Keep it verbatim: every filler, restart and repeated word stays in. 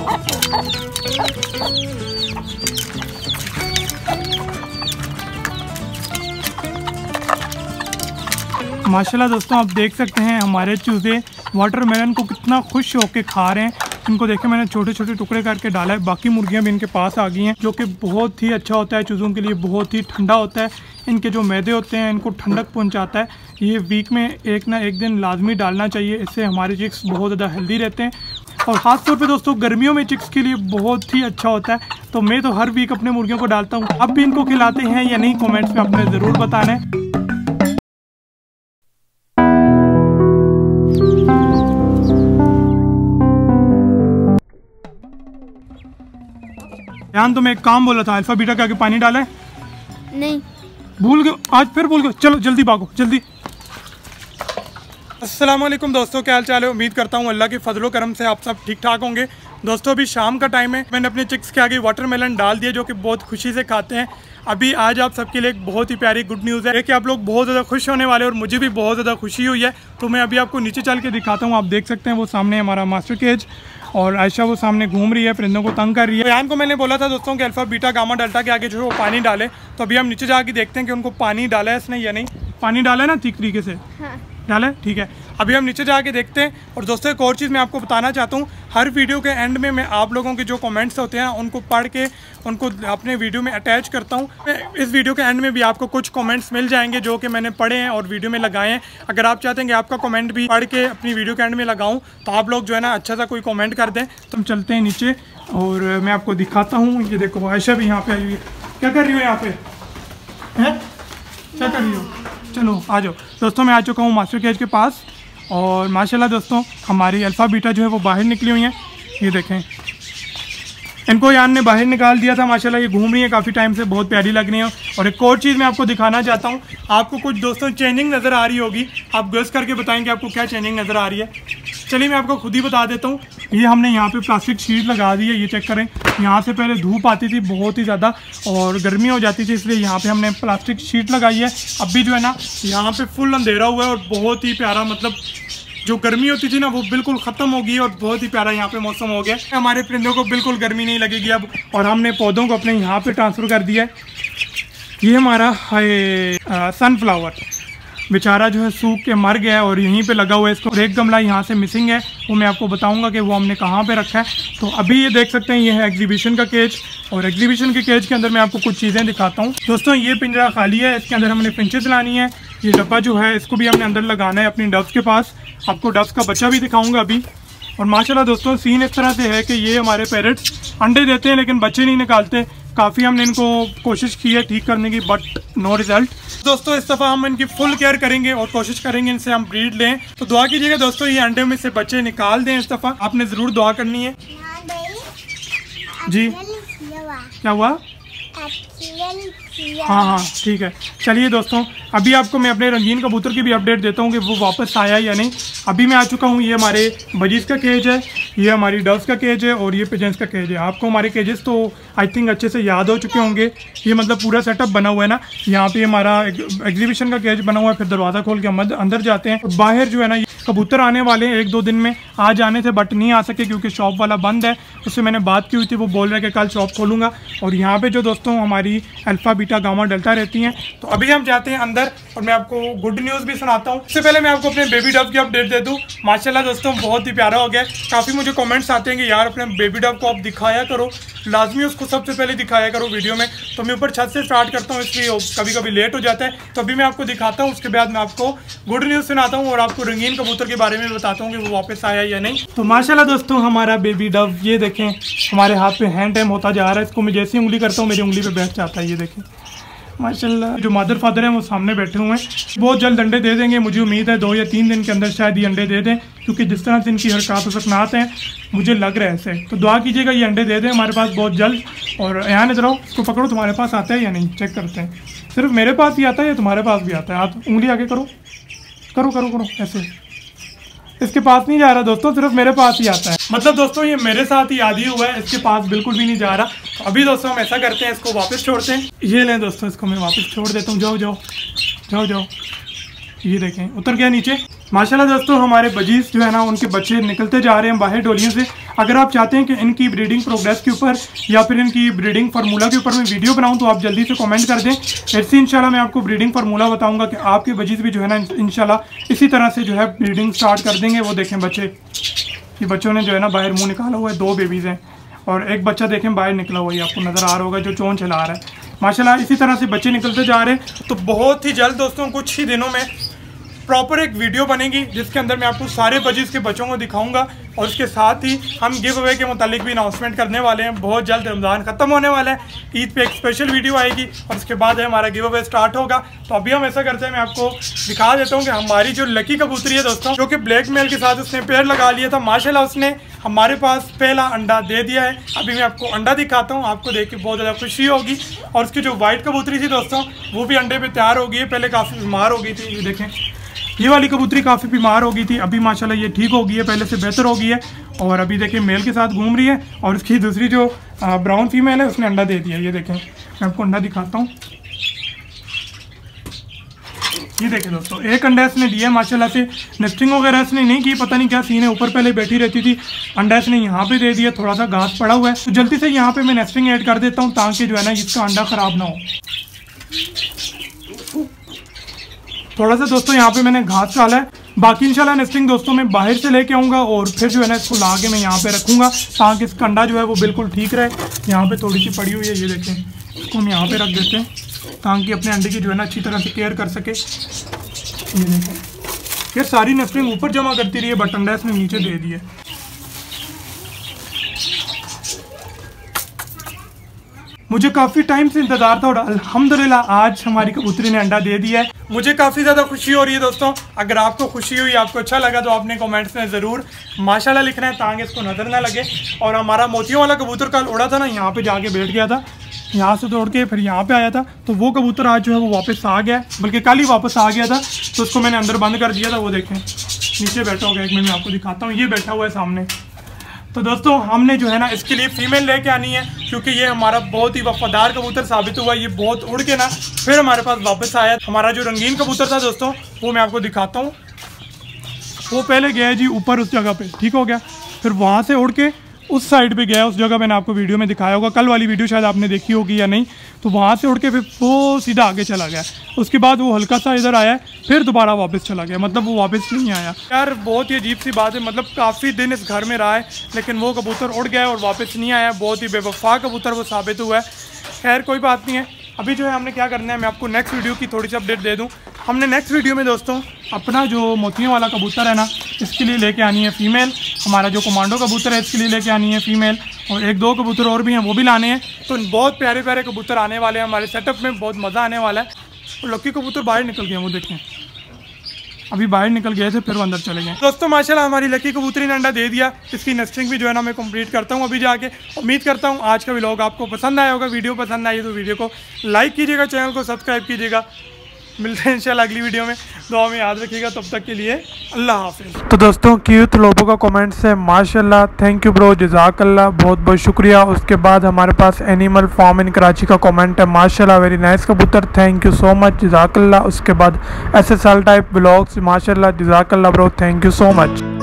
माशाल्लाह दोस्तों, आप देख सकते हैं हमारे चूजे वाटरमेलन को कितना खुश होकर खा रहे हैं। इनको देखें, मैंने छोटे छोटे टुकड़े करके डाला है। बाकी मुर्गियां भी इनके पास आ गई हैं, जो कि बहुत ही अच्छा होता है चूज़ों के लिए, बहुत ही ठंडा होता है। इनके जो मैदे होते हैं इनको ठंडक पहुंचाता है। ये वीक में एक ना एक दिन लाजमी डालना चाहिए, इससे हमारे चिक्स बहुत ज़्यादा हेल्दी रहते हैं। और ख़ास तौर पे दोस्तों गर्मियों में चिक्स के लिए बहुत ही अच्छा होता है। तो मैं तो हर वीक अपने मुर्गियों को डालता हूँ। अब भी इनको खिलाते हैं या नहीं, कॉमेंट्स में आपने ज़रूर बताना है। यान तो मैं एक काम बोला था, अल्फा बीटा के आगे पानी डाला है? नहीं। भूल गए? आज फिर भूल गए? चलो जल्दी भागो, जल्दी। अस्सलाम वालेकुम दोस्तों, क्या हाल चाल है? उम्मीद करता हूँ अल्लाह के फजलो करम से आप सब ठीक ठाक होंगे। दोस्तों अभी शाम का टाइम है, मैंने अपने चिक्स के आगे वाटरमेलन डाल दिया, जो कि बहुत खुशी से खाते हैं। अभी आज आप सबके लिए एक बहुत ही प्यारी गुड न्यूज़ है कि आप लोग बहुत ज़्यादा खुश होने वाले, और मुझे भी बहुत ज़्यादा खुशी हुई है। तो मैं अभी आपको नीचे चल के दिखाता हूँ। आप देख सकते हैं वो सामने हमारा मास्टर केज, और आयशा वो सामने घूम रही है, परिंदों को तंग कर रही है। यान को मैंने बोला था दोस्तों कि अल्फा बीटा गामा डेल्टा के आगे जो है वो पानी डाले। तो अभी हम नीचे जाके देखते हैं कि उनको पानी डाला है इसने या नहीं। पानी डाला है ना ठीक तरीके से? हाँ। डाला है, ठीक है। अभी हम नीचे जाके देखते हैं। और दोस्तों एक और चीज़ मैं आपको बताना चाहता हूँ, हर वीडियो के एंड में मैं आप लोगों के जो कमेंट्स होते हैं उनको पढ़ के उनको अपने वीडियो में अटैच करता हूँ। इस वीडियो के एंड में भी आपको कुछ कमेंट्स मिल जाएंगे जो कि मैंने पढ़े हैं और वीडियो में लगाए हैं। अगर आप चाहते हैं कि आपका कमेंट भी पढ़ के अपनी वीडियो के एंड में लगाऊँ, तो आप लोग जो है ना अच्छा सा कोई कमेंट कर दें। तो हम चलते हैं नीचे और मैं आपको दिखाता हूँ। ये देखो आयशा भी यहाँ पे आई हुई है। क्या कर रही हो यहाँ पे? हैं क्या कर रही हो? चलो आ जाओ। दोस्तों मैं आ चुका हूँ मास्टर केज के पास, और माशाल्लाह दोस्तों हमारी अल्फ़ा बीटा जो है वो बाहर निकली हुई हैं। ये देखें, इनको यान ने बाहर निकाल दिया था। माशाल्लाह ये घूम रही है काफ़ी टाइम से, बहुत प्यारी लग रही है। और एक और चीज़ मैं आपको दिखाना चाहता हूँ। आपको कुछ दोस्तों चेंजिंग नज़र आ रही होगी, आप गेस करके बताएंगे आपको क्या चेंजिंग नज़र आ रही है। चलिए मैं आपको खुद ही बता देता हूँ। ये हमने यहाँ पे प्लास्टिक शीट लगा दी है, ये चेक करें। यहाँ से पहले धूप आती थी बहुत ही ज़्यादा और गर्मी हो जाती थी, इसलिए यहाँ पे हमने प्लास्टिक शीट लगाई है। अब भी जो है ना यहाँ पे फुल अंधेरा हुआ है, और बहुत ही प्यारा, मतलब जो गर्मी होती थी ना वो बिल्कुल ख़त्म हो गई, और बहुत ही प्यारा यहाँ पे मौसम हो गया। हमारे परिंदों को बिल्कुल गर्मी नहीं लगेगी अब। और हमने पौधों को अपने यहाँ पे ट्रांसफ़र कर दिया है। ये हमारा है सनफ्लावर, बेचारा जो है सूख के मर गया है और यहीं पे लगा हुआ है इसको। और एक गमला यहाँ से मिसिंग है, वो मैं आपको बताऊंगा कि वो हमने कहाँ पे रखा है। तो अभी ये देख सकते हैं, ये है एग्जीबिशन का केज, और एग्जीबिशन के केज के अंदर मैं आपको कुछ चीज़ें दिखाता हूँ। दोस्तों ये पिंजरा खाली है, इसके अंदर हमने फिंचेस लानी है। ये डब्बा जो है इसको भी हमने अंदर लगाना है अपनी डव्स के पास। आपको डव्स का बच्चा भी दिखाऊँगा अभी। और माशाल्लाह दोस्तों सीन इस तरह से है कि ये हमारे पैरेट्स अंडे देते हैं लेकिन बच्चे नहीं निकालते। काफ़ी हमने इनको कोशिश की है ठीक करने की, बट नो रिजल्ट। दोस्तों इस दफ़ा हम इनकी फुल केयर करेंगे और कोशिश करेंगे इनसे हम ब्रीड लें। तो दुआ कीजिएगा दोस्तों ये अंडे में से बच्चे निकाल दें। इस दफ़ा आपने ज़रूर दुआ करनी है जी। क्या हुआ? हाँ हाँ ठीक है। चलिए दोस्तों अभी आपको मैं अपने रंगीन कबूतर की भी अपडेट देता हूँ कि वो वापस आया या नहीं। अभी मैं आ चुका हूँ। ये हमारे बजीज का केज है, ये हमारी डव्स का केज है, और ये पिजन्स का केज है। आपको हमारे केजेस तो आई थिंक अच्छे से याद हो चुके होंगे। ये मतलब पूरा सेटअप बना हुआ है ना। यहाँ पे हमारा एग्जीबिशन का केज बना हुआ है, फिर दरवाज़ा खोल के हम अंदर जाते हैं। बाहर जो है ना कबूतर आने वाले हैं एक दो दिन में, आज आने थे बट नहीं आ सके क्योंकि शॉप वाला बंद है। उससे मैंने बात की हुई थी, वो बोल रहे हैं कि कल शॉप खोलूँगा। और यहाँ पे जो दोस्तों हमारी अल्फ़ा बीटा गामा डेल्टा रहती हैं। तो अभी हम जाते हैं अंदर और मैं आपको गुड न्यूज़ भी सुनाता हूँ। इससे पहले मैं आपको अपने बेबी डव की अपडेट दे दूँ। माशाल्लाह दोस्तों बहुत ही प्यारा हो गया। काफ़ी मुझे कमेंट्स आते हैं कि यार अपने बेबी डव को आप दिखाया करो, लाजमी उसको सबसे पहले दिखाया करो वीडियो में। तो मैं ऊपर छत से स्टार्ट करता हूँ, इसलिए कभी कभी लेट हो जाता है। तो अभी मैं आपको दिखाता हूँ, उसके बाद मैं आपको गुड न्यूज़ सुनाता हूँ और आपको रंगीन कबूतर के बारे में बताता हूँ कि वो वापस आया या नहीं। तो माशाल्लाह दोस्तों हमारा बेबी डव ये देखें हमारे हाथ पे हैंड टाइम होता जा रहा है। इसको मैं जैसी उंगली करता हूँ मेरी उंगली पे बैठ जाता है। ये देखें माशाल्लाह। जो मदर फादर हैं वो सामने बैठे हुए हैं, बहुत जल्द अंडे दे देंगे। मुझे उम्मीद है दो या तीन दिन के अंदर शायद ये अंडे दे दें, क्योंकि जिस तरह से इनकी हरकत सकनात हैं मुझे लग रहा है ऐसे। तो दुआ कीजिएगा ये अंडे दे दें हमारे पास बहुत जल्द। और यहाँ इधर आओ, इसको पकड़ो, तुम्हारे पास आता है या नहीं चेक करते हैं। सिर्फ मेरे पास ही आता है या तुम्हारे पास भी आता है? हाथ उंगली आगे करो करो करो करो ऐसे। इसके पास नहीं जा रहा दोस्तों, सिर्फ मेरे पास ही आता है। मतलब दोस्तों ये मेरे साथ ही आदि हुआ है, इसके पास बिल्कुल भी नहीं जा रहा। तो अभी दोस्तों हम ऐसा करते हैं, इसको वापस छोड़ते हैं। ये लें दोस्तों, इसको मैं वापस छोड़ देता हूँ। जाओ जाओ जाओ जाओ। ये देखें उतर गया नीचे। माशाल्लाह दोस्तों हमारे बजीज जो है ना उनके बच्चे निकलते जा रहे हैं बाहर डोलियों से। अगर आप चाहते हैं कि इनकी ब्रीडिंग प्रोग्रेस के ऊपर या फिर इनकी ब्रीडिंग फार्मूला के ऊपर मैं वीडियो बनाऊं तो आप जल्दी से कमेंट कर दें। ऐसे इंशाल्लाह मैं आपको ब्रीडिंग फार्मूला बताऊंगा कि आपके बजीज भी जो है ना इंशाल्लाह इसी तरह से जो है ब्रीडिंग स्टार्ट कर देंगे। वो देखें बच्चे, ये बच्चों ने जो है ना बाहर मुँह निकाला हुआ है, दो बेबीज़ हैं और एक बच्चा देखें बाहर निकला हुआ है, आपको नज़र आ रहा होगा जो चोंच चला रहा है। माशाल्लाह इसी तरह से बच्चे निकलते जा रहे हैं। तो बहुत ही जल्द दोस्तों कुछ ही दिनों में प्रॉपर एक वीडियो बनेगी जिसके अंदर मैं आपको सारे बजीज के बच्चों को दिखाऊंगा और उसके साथ ही हम गिव अवे के मुतालिक भी अनाउंसमेंट करने वाले हैं। बहुत जल्द रमज़ान ख़त्म होने वाला है, ईद पे एक स्पेशल वीडियो आएगी और उसके बाद है हमारा गिव अवे स्टार्ट होगा। तो अभी हम ऐसा करते हैं, मैं आपको दिखा देता हूँ कि हमारी जो लकी कबूतरी है दोस्तों, जो कि ब्लैक मेल के साथ उसने पेड़ लगा लिया था, माशाल्लाह उसने हमारे पास पहला अंडा दे दिया है। अभी मैं आपको अंडा दिखाता हूँ, आपको देख के बहुत ज़्यादा खुशी होगी। और उसकी जो वाइट कबूतरी थी दोस्तों वो भी अंडे पर तैयार हो गई है, पहले काफ़ी बीमार हो गई थी। ये देखें ये वाली कबूतरी काफ़ी बीमार हो गई थी, अभी माशाल्लाह ये ठीक हो गई है, पहले से बेहतर हो गई है और अभी देखिए मेल के साथ घूम रही है। और उसकी दूसरी जो ब्राउन फीमेल है उसने अंडा दे दिया। ये देखें मैं आपको अंडा दिखाता हूँ, ये देखें दोस्तों एक अंडा इसने दिया माशाल्लाह से। नेस्टिंग वगैरह इसने नहीं की, पता नहीं क्या सीन है, ऊपर पहले बैठी रहती थी, अंडा इसने यहाँ पे दे दिया, थोड़ा सा घास पड़ा हुआ है। तो जल्दी से यहाँ पे मैं नेस्टिंग ऐड कर देता हूँ ताकि जो है ना इसका अंडा ख़राब ना हो। थोड़ा सा दोस्तों यहाँ पे मैंने घास डाला है, बाकी इंशाल्लाह नेस्टिंग दोस्तों मैं बाहर से लेके आऊँगा और फिर जो है ना इसको ला के मैं यहाँ पे रखूँगा ताकि इसका अंडा जो है वो बिल्कुल ठीक रहे। यहाँ पे थोड़ी सी पड़ी हुई है, ये देखें इसको हम यहाँ पे रख देते हैं ताकि अपने अंडे की जो है ना अच्छी तरह से केयर कर सके। ये देखें ये सारी नेस्टिंग ऊपर जमा करती रही है बट अंडा इसने नीचे दे दिया। मुझे काफ़ी टाइम से इंतज़ार था और अल्हम्दुलिल्लाह आज हमारी कबूतरी ने अंडा दे दिया है। मुझे काफ़ी ज़्यादा खुशी हो रही है दोस्तों। अगर आपको खुशी हुई, आपको अच्छा लगा तो आपने कमेंट्स में ज़रूर माशाल्लाह लिखना है ताकि इसको नज़र ना लगे। और हमारा मोतियों वाला कबूतर कल उड़ा था ना, यहाँ पे जाके बैठ गया था, यहाँ से तोड़ के फिर यहाँ पे आया था, तो वो कबूतर आज जो है वो वापस आ गया, बल्कि कल ही वापस आ गया था। तो उसको मैंने अंदर बंद कर दिया था, वो देखें नीचे बैठा हो गया। एक मिनट में आपको दिखाता हूँ, ये बैठा हुआ है सामने। तो दोस्तों हमने जो है ना इसके लिए फ़ीमेल लेके आनी है क्योंकि ये हमारा बहुत ही वफादार कबूतर साबित हुआ। ये बहुत उड़ के ना फिर हमारे पास वापस आया। हमारा जो रंगीन कबूतर था दोस्तों वो मैं आपको दिखाता हूँ। वो पहले गया जी ऊपर उस जगह पे, ठीक हो गया, फिर वहाँ से उड़ के उस साइड पे गया, उस जगह मैंने आपको वीडियो में दिखाया होगा, कल वाली वीडियो शायद आपने देखी होगी या नहीं। तो वहाँ से उड़ के फिर वो सीधा आगे चला गया। उसके बाद वो हल्का सा इधर आया, फिर दोबारा वापस चला गया, मतलब वो वापस नहीं आया। यार बहुत ही अजीब सी बात है, मतलब काफ़ी दिन इस घर में रहा है लेकिन वो कबूतर उड़ गया और वापस नहीं आया। बहुत ही बेवफा कबूतर वो साबित हुआ है। खैर कोई बात नहीं है, अभी जो है हमने क्या करना है मैं आपको नेक्स्ट वीडियो की थोड़ी सी अपडेट दे दूँ। हमने नेक्स्ट वीडियो में दोस्तों अपना जो मोतियों वाला कबूतर है ना इसके लिए लेके आनी है फ़ीमेल। हमारा जो कमांडो कबूतर है इसके लिए लेके आनी है फ़ीमेल और एक दो कबूतर और भी हैं वो भी लाने हैं। तो बहुत प्यारे प्यारे कबूतर आने वाले हैं हमारे सेटअप में, बहुत मज़ा आने वाला है। और लक्की कबूतर बाहर निकल गए, वो देखें अभी बाहर निकल गए थे फिर वो अंदर चले गए। दोस्तों माशाल्लाह हमारी लकी कबूतरी ने अंडा दे दिया। इसकी नेस्टिंग भी जो है ना मैं कंप्लीट करता हूँ अभी जाके। उम्मीद करता हूँ आज का व्लॉग आपको पसंद आया होगा। वीडियो पसंद आई तो वीडियो को लाइक कीजिएगा, चैनल को सब्सक्राइब कीजिएगा। मिलते हैं इंशाल्लाह अगली वीडियो में, दुआ में याद रखिएगा। तब तक के लिए अल्लाह हाफिज़। तो दोस्तों क्यूट लोगों का कमेंट्स है माशाल्लाह, थैंक यू ब्रो, जज़ाकल्लाह, बहुत बहुत शुक्रिया। उसके बाद हमारे पास एनिमल फार्म इन कराची का कमेंट है माशाल्लाह, वेरी नाइस कबूतर, थैंक यू सो मच, जज़ाकल्लाह। उसके बाद S S L type blogs माशाल्लाह, जज़ाकल्लाह bro, thank you so much.